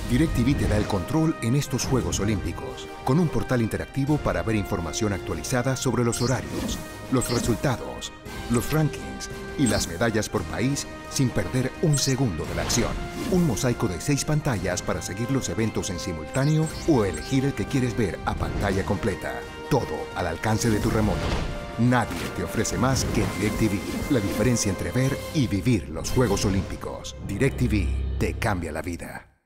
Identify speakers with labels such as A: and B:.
A: DirecTV te da el control en estos Juegos Olímpicos, con un portal interactivo para ver información actualizada sobre los horarios, los resultados, los rankings y las medallas por país sin perder un segundo de la acción. Un mosaico de 6 pantallas para seguir los eventos en simultáneo o elegir el que quieres ver a pantalla completa. Todo al alcance de tu remoto. Nadie te ofrece más que DirecTV. La diferencia entre ver y vivir los Juegos Olímpicos. DirecTV te cambia la vida.